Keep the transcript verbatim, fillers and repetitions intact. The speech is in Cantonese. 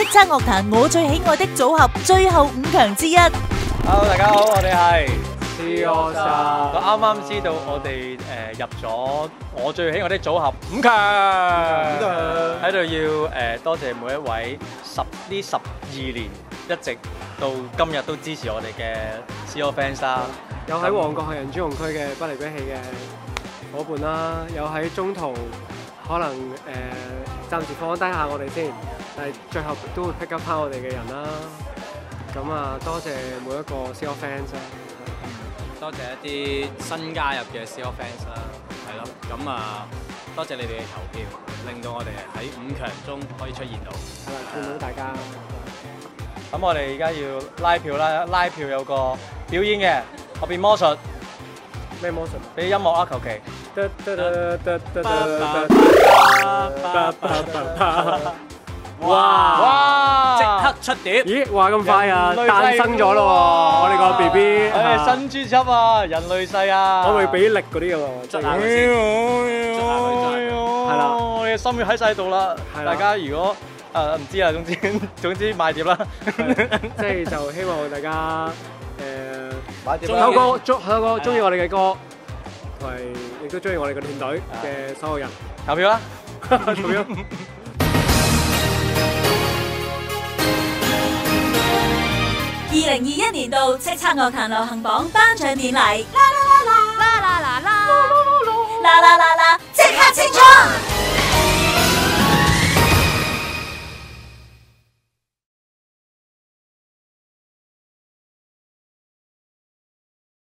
叱咤樂壇我最喜愛的組合最後五強之一。 Hello， 大家好，我哋係 C AllStar。 我啱啱知道我哋誒入咗我最喜愛的組合五強，喺度要誒多謝每一位十呢十二年一直到今日都支持我哋嘅 C AllStar fans 啦。 有喺旺角行人專用區嘅不離不棄嘅伙伴啦，有喺中途可能誒、呃、暫時放低下我哋先，但係最後都會 pick up 翻我哋嘅人啦。咁啊，多謝每一個 C AllStar fans 啦， 多謝一啲新加入嘅 C AllStar fans 啦，係咯，咁啊多謝你哋嘅投票，令到我哋喺五強中可以出現到， 係啦，見到大家。 咁我哋而家要拉票啦，拉票有個表演嘅，我變魔術， 咩魔術？ 俾音樂啊，求其。 哇！ 哇！ 即刻出碟！ 咦，話咁快啊， 人類世誕生咗咯喎！我哋個 B B， 誒新專輯啊，人類世啊， 我咪俾力嗰啲嘅喎， 捽下佢先，捽下佢再。 係啦，我哋嘅心血喺晒度啦。大家如果誒唔知啊，總之總之買碟啦。 即係就希望大家誒買碟有個中有個中意我哋嘅歌，同埋亦都中意我哋嘅團隊嘅所有人， 投票啦！ 投票。 二零二一年度叱咤樂壇流行榜頒獎典禮，啦啦